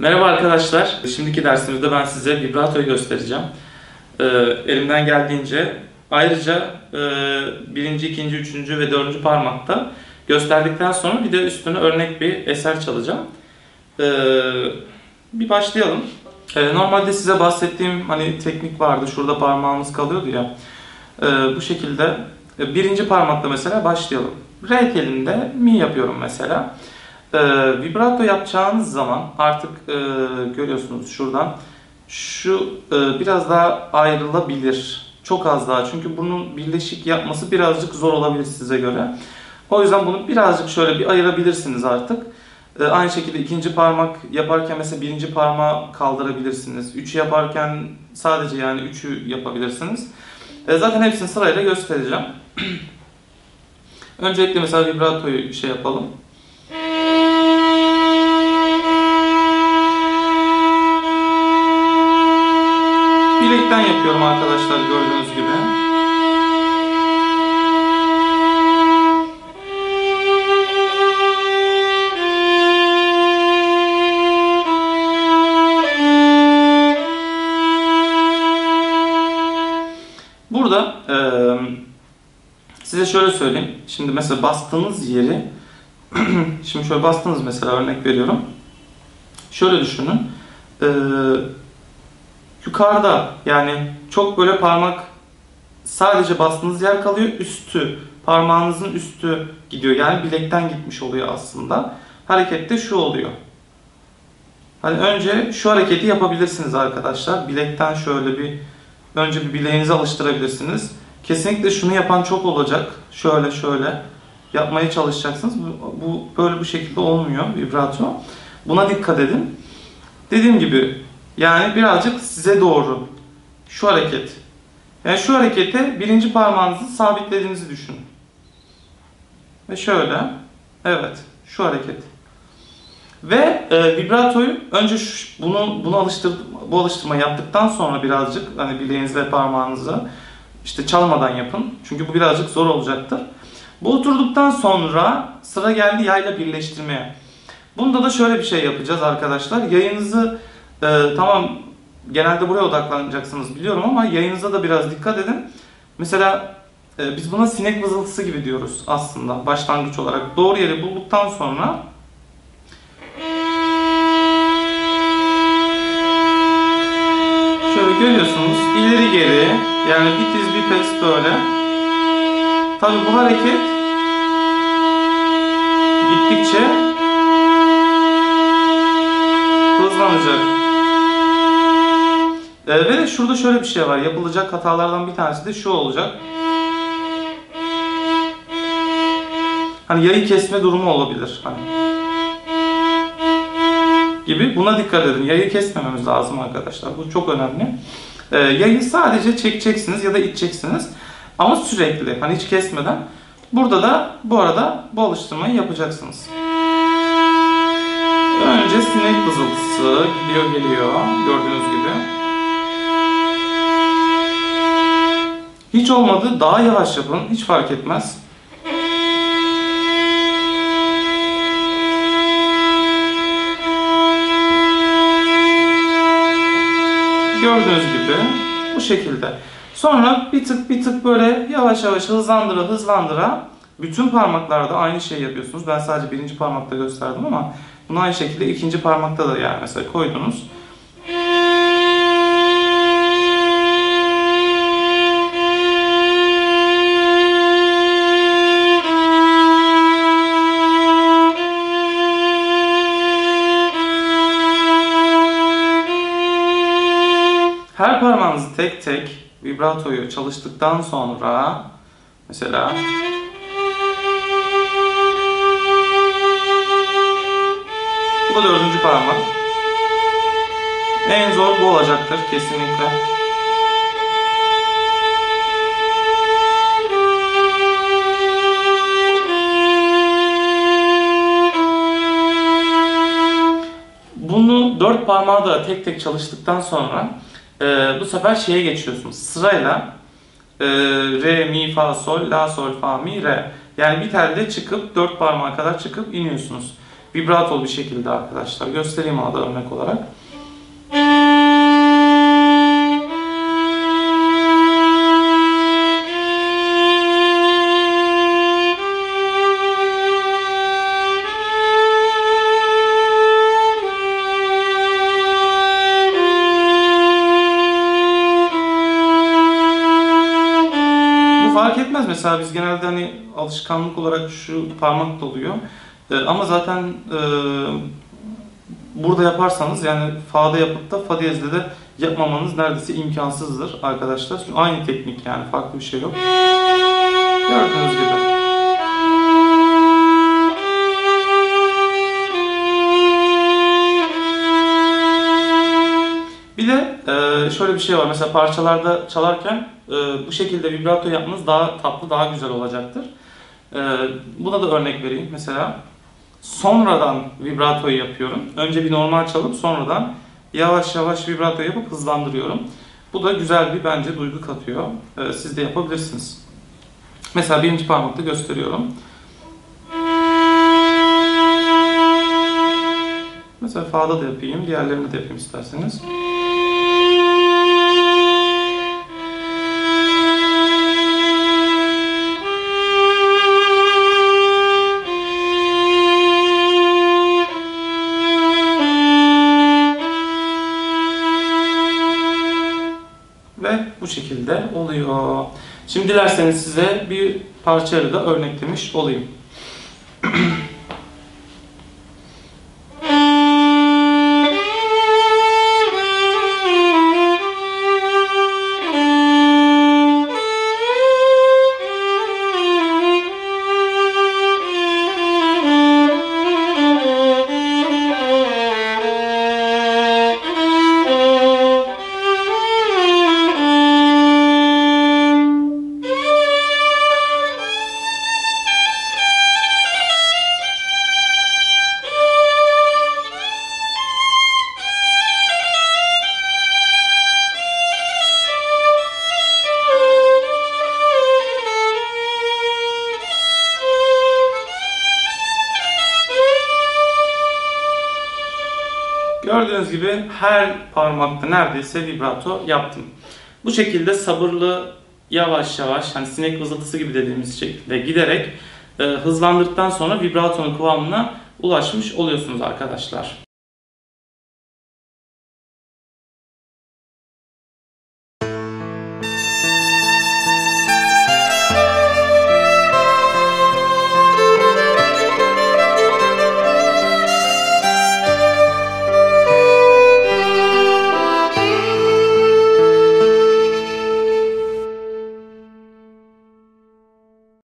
Merhaba arkadaşlar. Şimdiki dersimizde ben size vibratoyu göstereceğim. Elimden geldiğince. Ayrıca birinci, ikinci, üçüncü ve dördüncü parmakta gösterdikten sonra bir de üstüne örnek bir eser çalacağım. Bir başlayalım. Normalde size bahsettiğim hani teknik vardı. Şurada parmağımız kalıyordu ya. Bu şekilde birinci parmakla mesela başlayalım. Re telinde mi yapıyorum mesela. Vibrato yapacağınız zaman artık görüyorsunuz şuradan şu biraz daha ayrılabilir. Çok az daha, çünkü bunun birleşik yapması birazcık zor olabilir size göre. O yüzden bunu birazcık şöyle bir ayırabilirsiniz artık. Aynı şekilde ikinci parmak yaparken mesela birinci parmağı kaldırabilirsiniz. Üçü yaparken sadece yani üçü yapabilirsiniz. Zaten hepsini sırayla göstereceğim. Öncelikle mesela vibratoyu yapalım. Bilekten yapıyorum arkadaşlar, gördüğünüz gibi. Burada size şöyle söyleyeyim. Şimdi mesela bastığınız yeri şimdi şöyle bastınız mesela, örnek veriyorum. Şöyle düşünün. Yukarıda yani çok böyle parmak sadece bastığınız yer kalıyor. Üstü, parmağınızın üstü gidiyor. Yani bilekten gitmiş oluyor aslında. Harekette şu oluyor. Hani önce şu hareketi yapabilirsiniz arkadaşlar. Bilekten şöyle önce bir bileğinizi alıştırabilirsiniz. Kesinlikle şunu yapan çok olacak. Şöyle yapmaya çalışacaksınız. Bu böyle bu şekilde olmuyor vibrato. Buna dikkat edin. Dediğim gibi yani birazcık size doğru şu hareket. Yani şu harekete birinci parmağınızı sabitlediğinizi düşünün. Ve şöyle. Evet. Şu hareket. Ve vibratoyu önce bu alıştırmayı yaptıktan sonra birazcık hani bileğinizle parmağınızı işte çalmadan yapın. Çünkü bu birazcık zor olacaktır. Bu oturduktan sonra sıra geldi yayla birleştirmeye. Bunda da şöyle bir şey yapacağız arkadaşlar. Yayınızı tamam, genelde buraya odaklanacaksınız biliyorum ama yayınıza da biraz dikkat edin. Mesela biz buna sinek vızıltısı gibi diyoruz aslında başlangıç olarak. Doğru yeri bulduktan sonra şöyle görüyorsunuz, ileri geri, yani bir tiz bir pes böyle. Tabi bu hareket gittikçe hızlanacak. Ve de şurada şöyle bir şey var. Yapılacak hatalardan bir tanesi de şu olacak. Hani yayı kesme durumu olabilir. Hani gibi. Buna dikkat edin. Yayı kesmememiz lazım arkadaşlar. Bu çok önemli. Yayı sadece çekeceksiniz ya da iteceksiniz. Ama sürekli. Hani hiç kesmeden. Burada da bu arada bu alıştırmayı yapacaksınız. Önce sinek vızıltısı gidiyor geliyor. Gördüğünüz gibi. Hiç olmadı daha yavaş yapın. Hiç fark etmez. Gördüğünüz gibi bu şekilde. Sonra bir tık böyle yavaş yavaş hızlandıra bütün parmaklarda aynı şeyi yapıyorsunuz. Ben sadece birinci parmakta gösterdim ama bunu aynı şekilde ikinci parmakta da yani mesela koydunuz. Her parmağınızı tek tek vibratoyu çalıştıktan sonra mesela bu da dördüncü parmak. En zor bu olacaktır kesinlikle. Bunu dört parmağı da tek tek çalıştıktan sonra bu sefer şeye geçiyorsunuz. Sırayla re, mi, fa, sol, la, sol, fa, mi, re. Yani bir telde çıkıp dört parmağa kadar çıkıp iniyorsunuz. vibratolu bir şekilde arkadaşlar. Göstereyim ona da örnek olarak. Fark etmez. Mesela biz genelde hani alışkanlık olarak şu parmak doluyor. Ama zaten burada yaparsanız yani fa'da yapıp da fa diyezde de yapmamanız neredeyse imkansızdır arkadaşlar. Çünkü aynı teknik yani farklı bir şey yok. Gördüğünüz gibi. Bir de şöyle bir şey var. Mesela parçalarda çalarken bu şekilde vibrato yapmanız daha tatlı, daha güzel olacaktır. Buna da örnek vereyim. Mesela sonradan vibratoyu yapıyorum. Önce bir normal çalıp sonradan yavaş yavaş vibrato yapıp hızlandırıyorum. Bu da güzel bir bence duygu katıyor. Siz de yapabilirsiniz. Mesela birinci parmakta gösteriyorum. Mesela fa'da da yapayım, diğerlerini de yapayım isterseniz. Ve bu şekilde oluyor. Şimdi dilerseniz size bir parçayla da örneklemiş olayım. Gördüğünüz gibi her parmakta neredeyse vibrato yaptım. Bu şekilde sabırlı, yavaş yavaş, hani sinek vızıltısı gibi dediğimiz şekilde giderek hızlandırdıktan sonra vibratonun kıvamına ulaşmış oluyorsunuz arkadaşlar.